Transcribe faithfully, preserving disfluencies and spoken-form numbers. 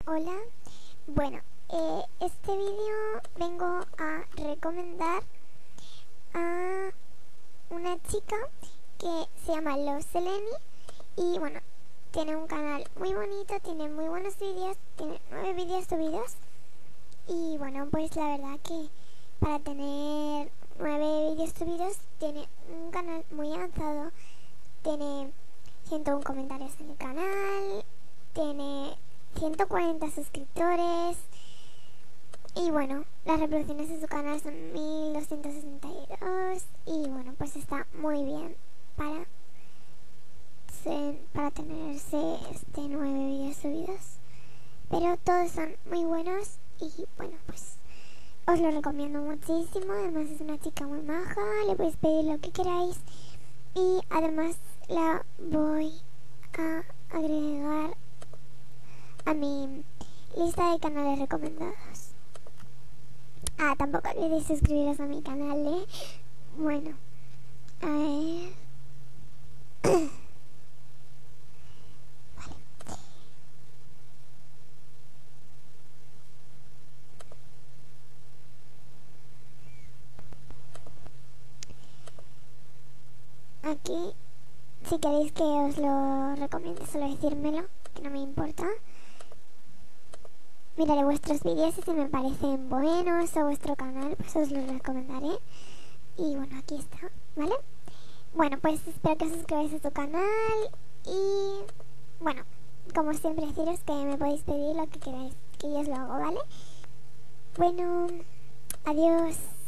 Hola, bueno, eh, este vídeo vengo a recomendar a una chica que se llama Love Seleni y bueno, tiene un canal muy bonito, tiene muy buenos vídeos, tiene nueve vídeos subidos y bueno, pues la verdad que para tener nueve vídeos subidos tiene un canal muy avanzado, tiene ciento uno comentarios en el canal, tiene ciento cuarenta suscriptores y bueno, las reproducciones de su canal son mil doscientos sesenta y dos y bueno, pues está muy bien para, para tenerse este nueve vídeos subidos, pero todos son muy buenos y bueno, pues os lo recomiendo muchísimo. Además es una chica muy maja, le podéis pedir lo que queráis y además la voy a agregar a mi lista de canales recomendados. Ah, tampoco olvidéis suscribiros a mi canal, ¿eh? Bueno, a ver. Vale. Aquí, si queréis que os lo recomiende, solo decírmelo, que no me importa. Miraré vuestros vídeos y si me parecen buenos o vuestro canal, pues os los recomendaré. Y bueno, aquí está, ¿vale? Bueno, pues espero que os suscribáis a su canal y bueno, como siempre deciros que me podéis pedir lo que queráis, que yo os lo hago, ¿vale? Bueno, adiós.